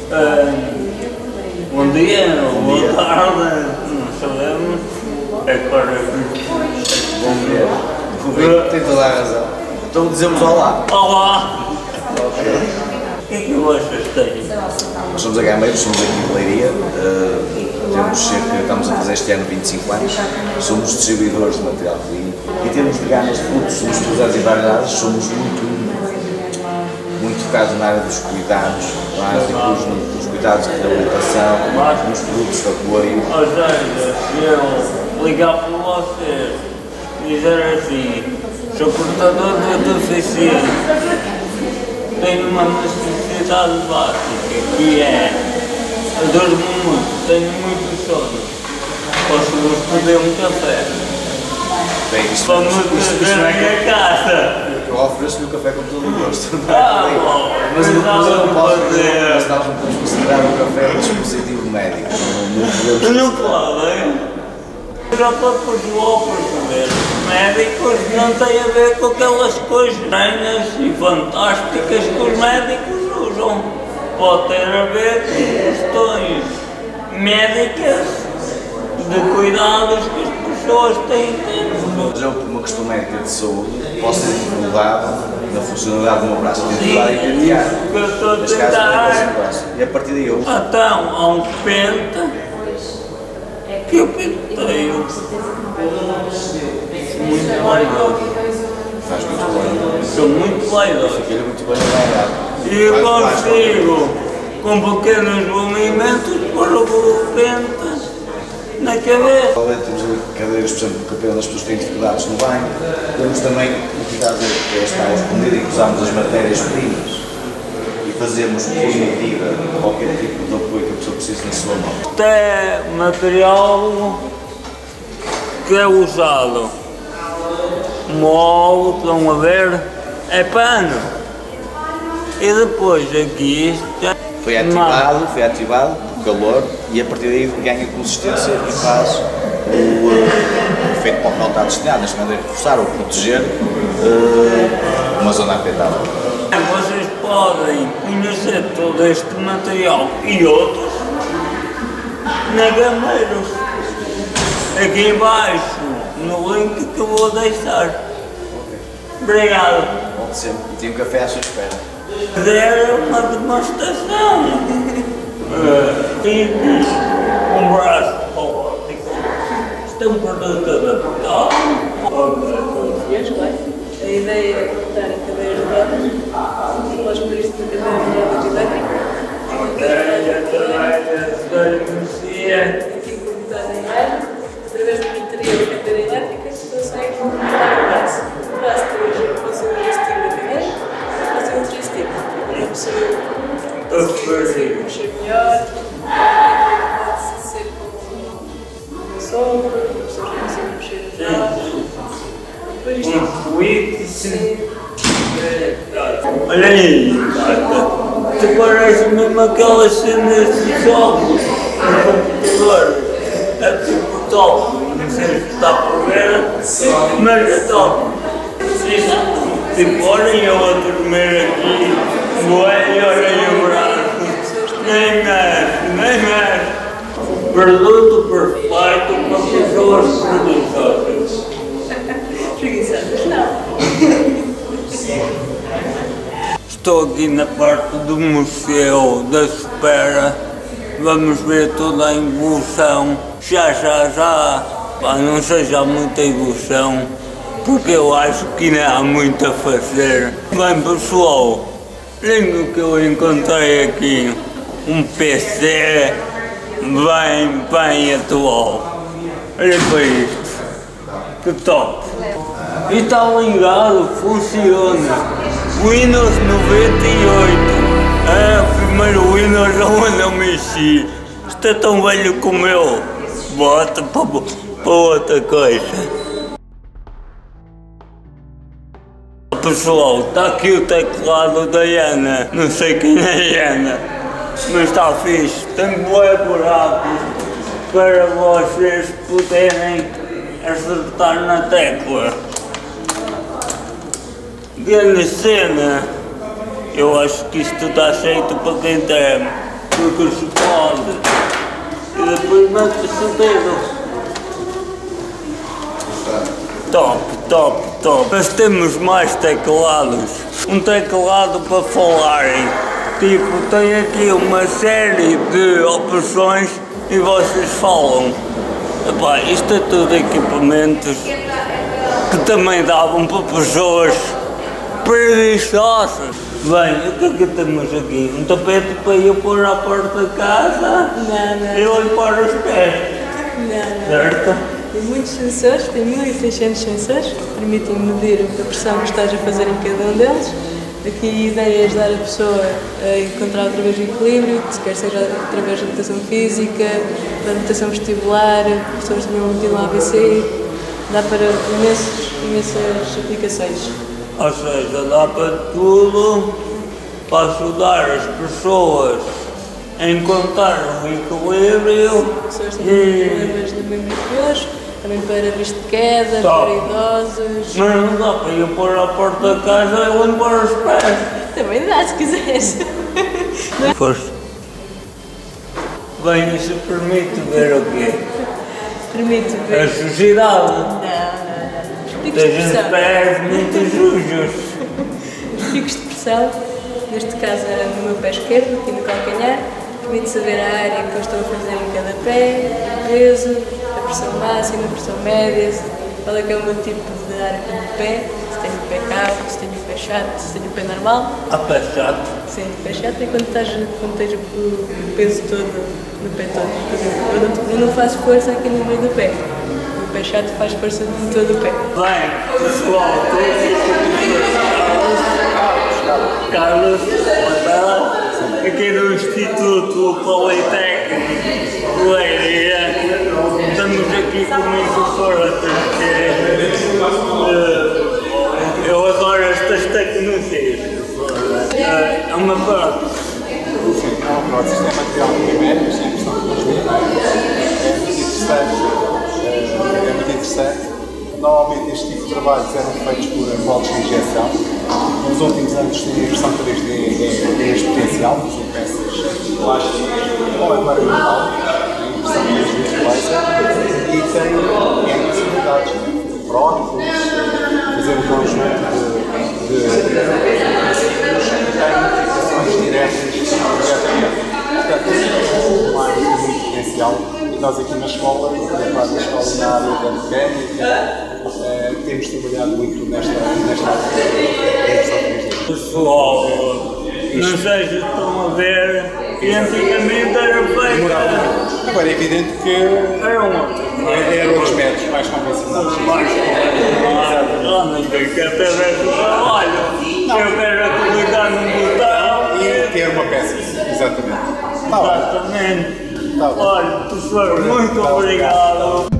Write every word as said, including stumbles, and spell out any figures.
Uh, bom dia, bom boa tarde, não sabemos. Agora. Bom dia. O Rui tem toda a razão. Então dizemos olá. Olá! Ok. O que é que vocês têm? Nós somos a Gameiros, somos aqui de Leiria. Uh, temos cerca, estamos a fazer este ano vinte e cinco anos. Somos distribuidores de material clínico. E temos de gamas de produtos, somos produtores em várias áreas, somos muito, muito focados na área dos cuidados básicos, nos cuidados de reabilitação, nos produtos de apoio. Ou seja, se eu ligar para vocês e dizer assim, sou portador de deficiência, tenho uma necessidade básica, que é, eu durmo muito, tenho muito sono, posso-vos pedir um café. Bem, isto, para me isto, isto, trazer isto a minha casa. Eu ofereço-lhe o café com todo o gosto. Ah, bom, mas, eu, mas eu não posso fazer. Mas nós não podemos considerar o café um dispositivo médico. Não, não podem. Já para perceber, médicos não têm a ver com aquelas coisas estranhas e fantásticas que os médicos usam. Pode ter a ver com questões médicas de cuidados que as pessoas têm que ter. Mas eu, por uma questão médica de saúde, posso ter dificuldade na funcionalidade do meu braço. Tenho dificuldade em tentear. Que eu estou a Neste caso, tentar. braço. E a partir daí eu. Então, há um pente que eu penteio. Muito vaidoso. Faz muito bem. Sou muito vaidoso. Fica muito bem trabalhado. E eu consigo, com pequenos movimentos, pôr o pente na cabeça. Temos cadeiras, por exemplo, que apenas as pessoas têm dificuldades no banho. Temos também o cuidado que é estar escondido e que usamos as matérias-primas e fazemos por medida qualquer tipo de apoio que a pessoa precise na sua mão. Isto é material que é usado. Mole, estão a ver, é pano. E depois aqui isto é Foi ativado, foi ativado por calor e a partir daí ganha consistência e faz o uh, efeito para o que não está destinado, neste momento é reforçar ou proteger uh, uma zona afetada. Vocês podem conhecer todo este material e outros na Gameiros. Aqui embaixo, no link que eu vou deixar. Obrigado. Volte sempre e tem um café à sua espera. Fazer uma demonstração. Tive um braço robótico. Isto é um produto adaptado. A ideia é montar a cadeira de rodas, depois por isso de cadeira de rodas elétricas. Ok, trabalho, conhecia. Aqui computado em ar, através da bateria da cadeira elétrica, se consegue montar o braço. O braço tem a função de vestir da cadeira, mas tem outro estilo. A pessoa consegue mexer melhor, pode ser com uma sombra, a pessoa já consegue mexer melhor. Um tweet. Olha aí, tu parece mesmo aquelas cenas de jogos no computador. É tipo top, não sei se está por ver, mas é top. Tipo, olhem eu a dormir aqui, moei, olhem o braço, nem mexe, nem mexe. Produto perfeito para pessoas preguiçosas. Preguiçosas não. Estou aqui na parte do museu da espera. Vamos ver toda a evolução. Já, já, já. Pá, não seja muita evolução, porque eu acho que ainda há muito a fazer. Bem, pessoal, olhem o que eu encontrei aqui. Um P C bem, bem atual. Olha para isto. Que top! E está ligado, funciona. Windows noventa e oito. É o primeiro Windows onde eu mexi. Isto é tão velho como eu. Bota para, para outra coisa. Pessoal, está aqui o teclado da Ana. Não sei quem é a Ana, mas está fixe. Tem bué buracos para vocês poderem acertar na tecla. Grande cena. Eu acho que isto está feito para quem tem. açúcar, chocolate e depois mete-se o dedo. Top, top, top. Mas temos mais teclados. Um teclado para falarem. Tipo, tem aqui uma série de opções e vocês falam. Epá, isto é tudo equipamentos que também davam para pessoas preguiçosas. Bem, o que é que temos aqui? Um tapete para eu pôr à porta da casa Não, não. e eu limpar os pés. Não, não. Certo? Tem muitos sensores, tem mil e seiscentos sensores, que permitem medir a pressão que estás a fazer em cada um deles. Aqui a ideia é ajudar a pessoa a encontrar outra vez o equilíbrio, quer seja através da rotação física, da rotação vestibular, pessoas que tinham tido um A V C, dá para imensas, imensas aplicações. Ou seja, dá para tudo, para ajudar as pessoas a encontrar um equilíbrio. Pessoas que têm problemas de membro inferior, também para visto de queda, Top. para idosos. Mas não dá para eu pôr à porta da casa e limpar os pés. Também dá, se quiseres. Força. Bem, isso permite ver o quê? Permite A ver. sujidade. Não, não, não. Picos de Tens uns pressão. pés muito sujos. Os picos de pressão, neste caso era no meu pé esquerdo, aqui no calcanhar, permite saber a área que eu estou a fazer em cada pé, o peso, a pressão máxima, a pressão média, qual é que é o meu tipo de área do pé, se tenho o pé cavo, se tenho o pé chato, se tenho o pé normal. A pé chato. Sim, o pé chato é quando, estás, quando tens o, o peso todo no pé todo. Por exemplo, eu não, eu não faço força aqui no meio do pé. O pé chato faz força em todo o pé. Bem, pessoal, estou aqui com o Carlos, aqui no Instituto Politécnico de Leiria. Estamos aqui com uma professora porque uh, eu adoro estas tecnologias. Uh, é uma parte. Sim, é um prótese, é material polimério, isto é questão de construir, é muito interessante, é muito interessante. Normalmente este tipo de trabalhos eram feitos por moldes de injeção. Nos últimos anos tem a impressão três D é exponencial, são peças plásticas ou agora metal, a impressão três D laser, e tem N possibilidades, fazer prótese, fazer um conjunto de, de, de tem implicações diretas diretamente. Portanto, é um área muito potencial e nós aqui na escola, na escola na área da mecânica, Uh, temos trabalhado muito nesta, nesta área. Pessoal, não sei se estão a ver, e antigamente era feito. Agora é evidente que Era um outro. eram outros métodos mais convencionais. Mais ah, não tem que até ver o trabalho. Eu quero clicar no botão E ter uma peça, exatamente. Tá bom. Exatamente. Tá bom. Olha, professor, muito Tá bom. obrigado.